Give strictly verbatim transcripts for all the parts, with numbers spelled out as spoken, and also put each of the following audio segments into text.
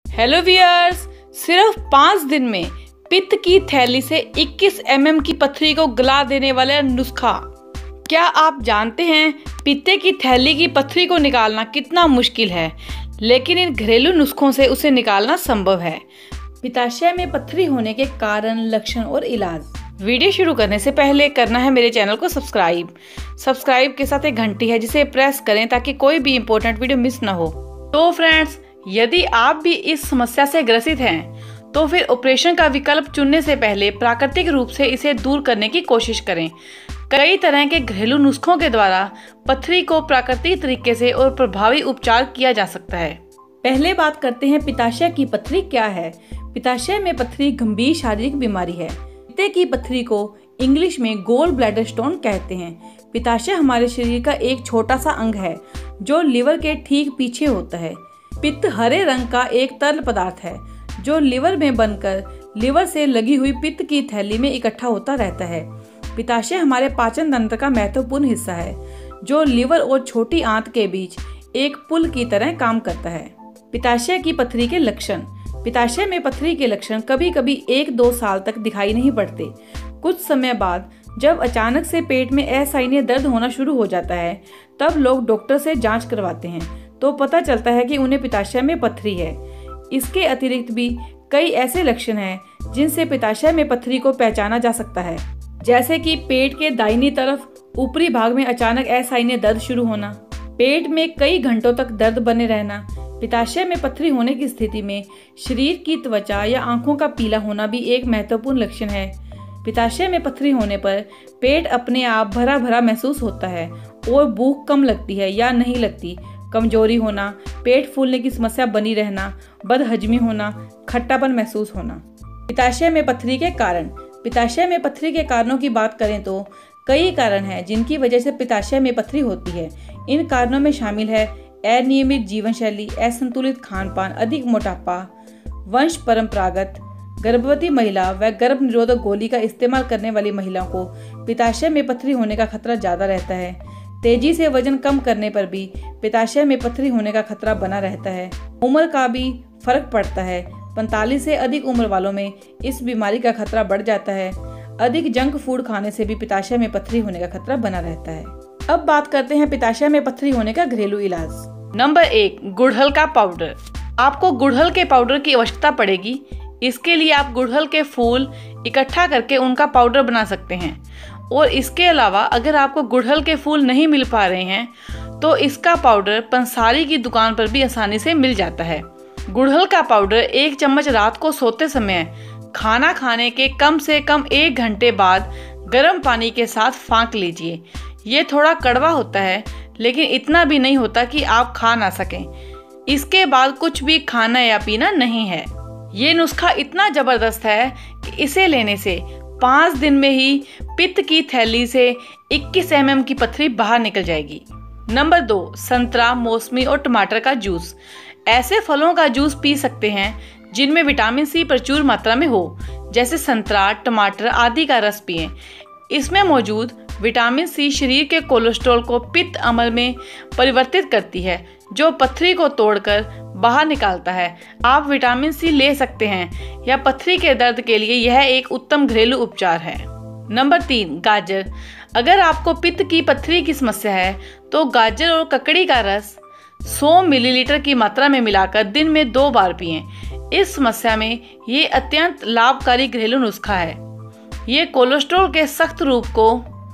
Hello wears, सिर्फ पाँच दिन में पित्त की थैली से इक्कीस एम एम की पथरी को गला देने वाला नुस्खा। क्या आप जानते हैं पित्ते की थैली की पथरी को निकालना कितना मुश्किल है, लेकिन इन घरेलू नुस्खों से उसे निकालना संभव है। पित्ताशय में पथरी होने के कारण, लक्षण और इलाज। वीडियो शुरू करने से पहले करना है मेरे चैनल को सब्सक्राइब। सब्सक्राइब के साथ एक घंटी है जिसे प्रेस करें ताकि कोई भी इम्पोर्टेंट वीडियो मिस ना हो। तो फ्रेंड्स, यदि आप भी इस समस्या से ग्रसित हैं तो फिर ऑपरेशन का विकल्प चुनने से पहले प्राकृतिक रूप से इसे दूर करने की कोशिश करें। कई तरह के घरेलू नुस्खों के द्वारा पथरी को प्राकृतिक तरीके से और प्रभावी उपचार किया जा सकता है। पहले बात करते हैं पित्ताशय की पथरी क्या है। पित्ताशय में पथरी गंभीर शारीरिक बीमारी है। पित्ते की पथरी को इंग्लिश में गोल ब्लैडर स्टोन कहते हैं। पित्ताशय हमारे शरीर का एक छोटा सा अंग है जो लिवर के ठीक पीछे होता है। पित्त हरे रंग का एक तरल पदार्थ है जो लिवर में बनकर लिवर से लगी हुई पित्त की थैली में इकट्ठा होता रहता है। पित्ताशय हमारे पाचन तंत्र का महत्वपूर्ण हिस्सा है जो लिवर और छोटी आंत के बीच एक पुल की तरह काम करता है। पित्ताशय की पथरी के लक्षण। पित्ताशय में पथरी के लक्षण कभी कभी एक दो साल तक दिखाई नहीं पड़ते। कुछ समय बाद जब अचानक से पेट में असहनीय दर्द होना शुरू हो जाता है, तब लोग डॉक्टर से जांच करवाते हैं तो पता चलता है कि उन्हें पित्ताशय में पथरी है। इसके अतिरिक्त भी कई ऐसे लक्षण हैं जिनसे पित्ताशय में पथरी को पहचाना जा सकता है, जैसे कि पेट के दाहिनी तरफ ऊपरी भाग में अचानक असहनीय दर्द शुरू होना, पेट में कई घंटों तक दर्द बने रहना। पित्ताशय में पथरी होने की स्थिति में शरीर की त्वचा या आंखों का पीला होना भी एक महत्वपूर्ण लक्षण है। पित्ताशय में पथरी होने पर पेट अपने आप भरा भरा महसूस होता है और भूख कम लगती है या नहीं लगती, कमजोरी होना, पेट फूलने की समस्या बनी रहना, बदहजमी होना, खट्टापन महसूस होना। पित्ताशय में पथरी के कारण। पित्ताशय में पथरी के कारणों की बात करें तो कई कारण हैं जिनकी वजह से पित्ताशय में पथरी होती है। इन कारणों में शामिल है अनियमित जीवन शैली, असंतुलित खान पान, अधिक मोटापा, वंश परंपरागत, गर्भवती महिला व गर्भ निरोधक गोली का इस्तेमाल करने वाली महिलाओं को पित्ताशय में पथरी होने का खतरा ज्यादा रहता है। तेजी से वजन कम करने पर भी पित्ताशय में पथरी होने का खतरा बना रहता है। उम्र का भी फर्क पड़ता है। पैंतालीस से अधिक उम्र वालों में इस बीमारी का खतरा बढ़ जाता है। अधिक जंक फूड खाने से भी पित्ताशय में पथरी होने का खतरा बना रहता है। अब बात करते हैं पित्ताशय में पथरी होने का घरेलू इलाज। नंबर एक, गुड़हल का पाउडर। आपको गुड़हल के पाउडर की आवश्यकता पड़ेगी। इसके लिए आप गुड़हल के फूल इकट्ठा करके उनका पाउडर बना सकते हैं। और इसके अलावा अगर आपको गुड़हल के फूल नहीं मिल पा रहे हैं तो इसका पाउडर पंसारी की दुकान पर भी आसानी से मिल जाता है। गुड़हल का पाउडर एक चम्मच रात को सोते समय खाना खाने के कम से कम एक घंटे बाद गर्म पानी के साथ फाँक लीजिए। ये थोड़ा कड़वा होता है लेकिन इतना भी नहीं होता कि आप खा ना सकें। इसके बाद कुछ भी खाना या पीना नहीं है। ये नुस्खा इतना जबरदस्त है कि इसे लेने से पाँच दिन में ही पित्त की थैली से इक्कीस एम एम की पथरी बाहर निकल जाएगी। नंबर दो, संतरा, मौसमी और टमाटर का जूस। ऐसे फलों का जूस पी सकते हैं जिनमें विटामिन सी प्रचुर मात्रा में हो, जैसे संतरा, टमाटर आदि का रस पिएं। इसमें मौजूद विटामिन सी शरीर के कोलेस्ट्रॉल को पित्त अम्ल में परिवर्तित करती है जो पथरी को तोड़कर बाहर निकालता है। आप विटामिन सी ले सकते हैं या पथरी के दर्द के लिए यह एक उत्तम घरेलू उपचार है। नंबर तीन, गाजर। अगर आपको पित्त की पथरी की समस्या है तो गाजर और ककड़ी का रस सौ मिलीलीटर की मात्रा में मिलाकर दिन में दो बार पिएं। इस समस्या में ये अत्यंत लाभकारी घरेलू नुस्खा है। ये कोलेस्ट्रॉल के सख्त रूप को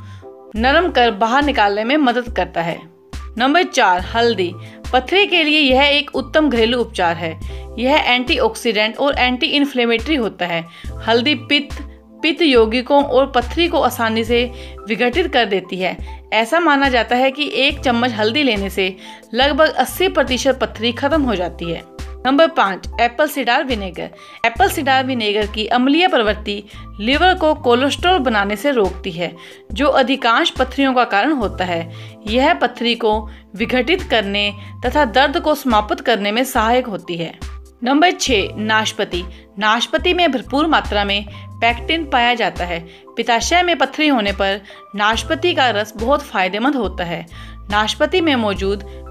नरम कर बाहर निकालने में मदद करता है। नंबर चार, हल्दी। पथरी के लिए यह एक उत्तम घरेलू उपचार है। यह एंटीऑक्सीडेंट और एंटी इन्फ्लेमेटरी होता है। हल्दी पित्त, पित्त यौगिकों और पथरी को आसानी से विघटित कर देती है। ऐसा माना जाता है कि एक चम्मच हल्दी लेने से लगभग अस्सी प्रतिशत पथरी खत्म हो जाती है। नंबर पाँच, apple cider vinegar. Apple cider vinegar की अम्लीय प्रवृत्ति लिवर को कोलेस्ट्रॉल बनाने से रोकती है जो अधिकांश पथरियों का कारण होता है। यह पथरी को विघटित करने तथा दर्द को समाप्त करने में सहायक होती है। नंबर छः, नाशपाती। नाशपाती में भरपूर मात्रा में पेक्टिन पाया जाता है। पित्ताशय में पथरी होने पर नाशपाती का रस बहुत फायदेमंद होता है। नाशपाती में मौजूद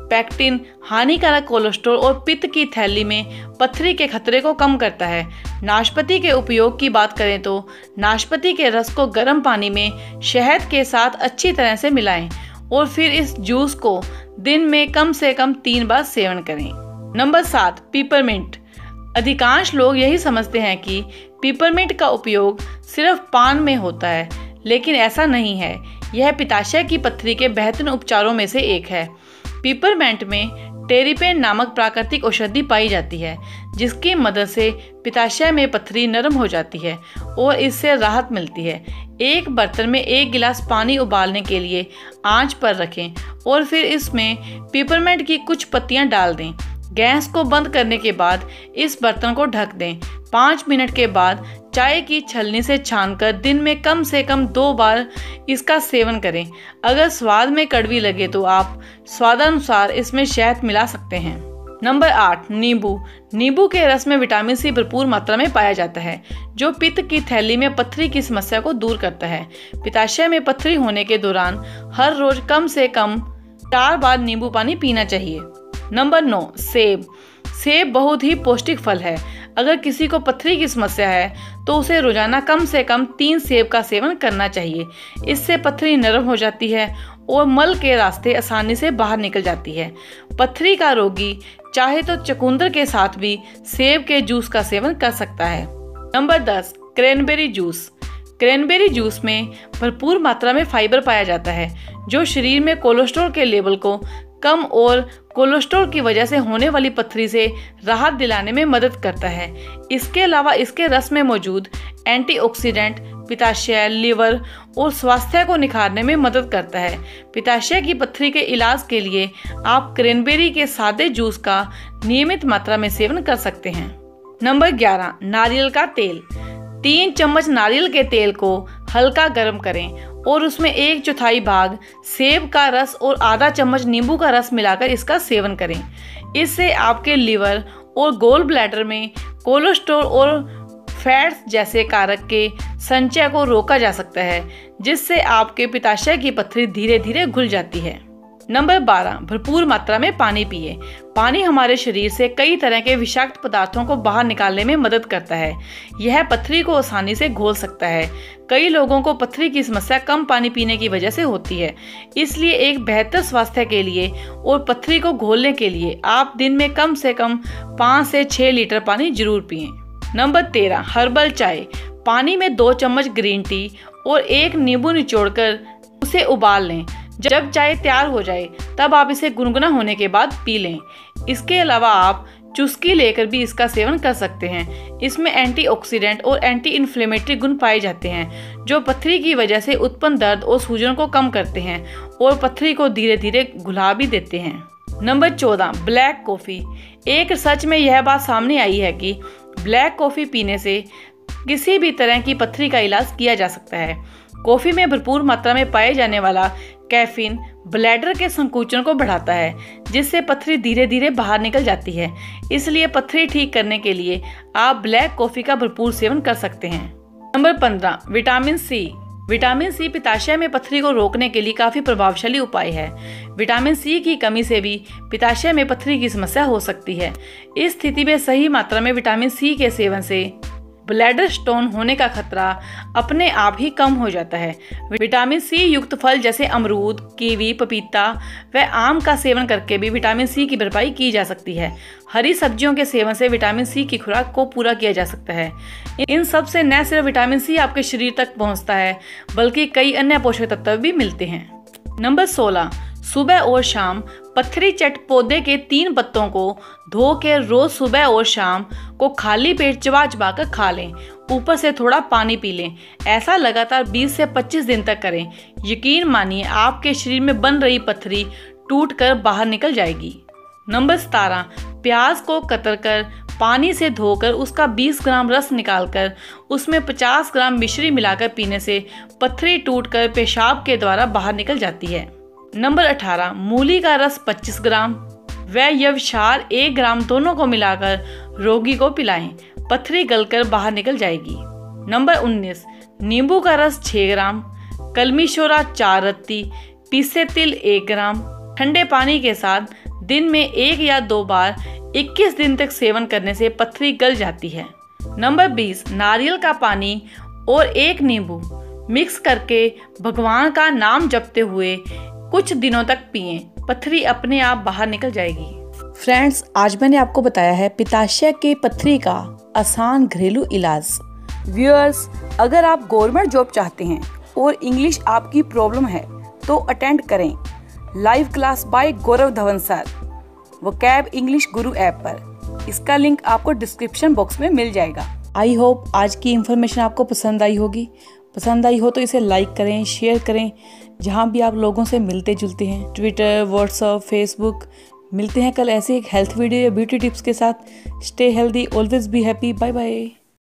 पैक्टिन हानिकारक कोलेस्ट्रॉल और पित्त की थैली में पथरी के खतरे को कम करता है। नाशपाती के उपयोग की बात करें तो नाशपाती के रस को गर्म पानी में शहद के साथ अच्छी तरह से मिलाएं और फिर इस जूस को दिन में कम से कम तीन बार सेवन करें। नंबर सात, पिपरमिंट। अधिकांश लोग यही समझते हैं कि पिपरमिंट का उपयोग सिर्फ पान में होता है, लेकिन ऐसा नहीं है। यह पित्ताशय की पथरी के बेहतरीन उपचारों में से एक है। पिपरमिंट में टेरिपेन नामक प्राकृतिक औषधि पाई जाती है, जिसकी मदद से पित्ताशय में पथरी नरम हो जाती है और इससे राहत मिलती है। एक बर्तन में एक गिलास पानी उबालने के लिए आंच पर रखें और फिर इसमें पिपरमिंट की कुछ पत्तियां डाल दें। गैस को बंद करने के बाद इस बर्तन को ढक दें। पाँच मिनट के बाद चाय की छलनी से छानकर दिन में कम से कम दो बार इसका सेवन करें। अगर स्वाद में कड़वी लगे तो आप स्वादानुसार इसमें शहद मिला सकते हैं। नंबर आठ, नींबू। नींबू के रस में विटामिन सी भरपूर मात्रा में पाया जाता है, जो पित्त की थैली में पथरी की समस्या को दूर करता है। पित्ताशय में पथरी होने के दौरान हर रोज कम से कम चार बार नींबू पानी पीना चाहिए। नंबर नौ, सेब। सेब बहुत ही पौष्टिक फल है। अगर किसी को पथरी की समस्या है तो उसे रोजाना कम से कम तीन सेब का सेवन करना चाहिए। इससे पथरी नरम हो जाती है और मल के रास्ते आसानी से बाहर निकल जाती है। पथरी का रोगी चाहे तो चुकंदर के साथ भी सेब के जूस का सेवन कर सकता है। नंबर दस, क्रैनबेरी जूस। क्रैनबेरी जूस में भरपूर मात्रा में फाइबर पाया जाता है, जो शरीर में कोलेस्ट्रॉल के लेवल को कम और कोलेस्ट्रॉल की वजह से होने वाली पथरी से राहत दिलाने में मदद करता है। इसके अलावा इसके रस में मौजूद एंटीऑक्सीडेंट पित्ताशय, लिवर और स्वास्थ्य को निखारने में मदद करता है। पित्ताशय की पथरी के इलाज के लिए आप क्रैनबेरी के सादे जूस का नियमित मात्रा में सेवन कर सकते हैं। नंबर ग्यारह, नारियल का तेल। तीन चम्मच नारियल के तेल को हल्का गर्म करें और उसमें एक चौथाई भाग सेब का रस और आधा चम्मच नींबू का रस मिलाकर इसका सेवन करें। इससे आपके लिवर और गोल ब्लैडर में कोलेस्ट्रॉल और फैट्स जैसे कारक के संचय को रोका जा सकता है, जिससे आपके पित्ताशय की पथरी धीरे धीरे घुल जाती है। नंबर बारह, भरपूर मात्रा में पानी पिए। पानी हमारे शरीर से कई तरह के विषाक्त पदार्थों को बाहर निकालने में मदद करता है। यह पथरी को आसानी से घोल सकता है। कई लोगों को पथरी की समस्या कम पानी पीने की वजह से होती है, इसलिए एक बेहतर स्वास्थ्य के लिए और पथरी को घोलने के लिए आप दिन में कम से कम पाँच से छह लीटर पानी जरूर पिएं। नंबर तेरह, हर्बल चाय। पानी में दो चम्मच ग्रीन टी और एक नींबू निचोड़कर उसे उबाल लें। जब चाय तैयार हो जाए तब आप इसे गुनगुना होने के बाद पी लें। इसके अलावा आप चुस्की लेकर भी इसका सेवन कर सकते हैं। इसमें एंटीऑक्सीडेंट और एंटी इन्फ्लेमेटरी गुण पाए जाते हैं, जो पथरी की वजह से उत्पन्न दर्द और सूजन को कम करते हैं और पथरी को धीरे धीरे घुला भी देते हैं। नंबर चौदह, ब्लैक कॉफ़ी। एक रिसर्च में यह बात सामने आई है कि ब्लैक कॉफ़ी पीने से किसी भी तरह की पथरी का इलाज किया जा सकता है। कॉफ़ी में भरपूर मात्रा में पाए जाने वाला कैफीन ब्लैडर के संकुचन को बढ़ाता है, जिससे पथरी धीरे धीरे बाहर निकल जाती है। इसलिए पथरी ठीक करने के लिए आप ब्लैक कॉफ़ी का भरपूर सेवन कर सकते हैं। नंबर पंद्रह, विटामिन सी। विटामिन सी पित्ताशय में पथरी को रोकने के लिए काफ़ी प्रभावशाली उपाय है। विटामिन सी की कमी से भी पित्ताशय में पथरी की समस्या हो सकती है। इस स्थिति में सही मात्रा में विटामिन सी के सेवन से ब्लैडर स्टोन होने का खतरा अपने आप ही कम हो जाता है। विटामिन सी युक्त फल जैसे अमरूद, कीवी, पपीता व आम का सेवन करके भी विटामिन सी की भरपाई की जा सकती है। हरी सब्जियों के सेवन से विटामिन सी की खुराक को पूरा किया जा सकता है। इन सब से न सिर्फ विटामिन सी आपके शरीर तक पहुंचता है, बल्कि कई अन्य पोषक तत्व भी मिलते हैं। नंबर सोलह, सुबह और शाम पथरी चट पौधे के तीन पत्तों को धो के रोज सुबह और शाम को खाली पेट चबा चबा कर खा लें। ऊपर से थोड़ा पानी पी लें। ऐसा लगातार बीस से पच्चीस दिन तक करें। यकीन मानिए आपके शरीर में बन रही पथरी टूटकर बाहर निकल जाएगी। नंबर सतारह, प्याज को कतर कर पानी से धोकर उसका बीस ग्राम रस निकालकर उसमें पचास ग्राम मिश्री मिलाकर पीने से पथरी टूटकर पेशाब के द्वारा बाहर निकल जाती है। नंबर अठारह, मूली का रस पच्चीस ग्राम व यवक्षार एक ग्राम दोनों को मिलाकर रोगी को पिलाएं। पथरी गलकर बाहर निकल जाएगी। नंबर उन्नीस, नींबू का रस छह ग्राम, कलमी शोरा चार रत्ती, पीसे तिल एक ग्राम ठंडे पानी के साथ दिन में एक या दो बार इक्कीस दिन तक सेवन करने से पथरी गल जाती है। नंबर बीस, नारियल का पानी और एक नींबू मिक्स करके भगवान का नाम जपते हुए कुछ दिनों तक पिएं, पथरी अपने आप बाहर निकल जाएगी। फ्रेंड्स, आज मैंने आपको बताया है पित्ताशय के पथरी का आसान घरेलू इलाज। व्यूअर्स, अगर आप गवर्नमेंट जॉब चाहते हैं और इंग्लिश आपकी प्रॉब्लम है तो अटेंड करें live class by Gaurav Dhawan sir vocab English Guru app पर। इसका लिंक आपको डिस्क्रिप्शन बॉक्स में मिल जाएगा। आई होप आज की इन्फॉर्मेशन आपको पसंद आई होगी। पसंद आई हो तो इसे लाइक करें, शेयर करें। जहां भी आप लोगों से मिलते जुलते हैं, ट्विटर, व्हाट्सएप, फेसबुक। मिलते हैं कल ऐसे एक हेल्थ वीडियो या ब्यूटी टिप्स के साथ। Stay healthy, always be happy. Bye bye.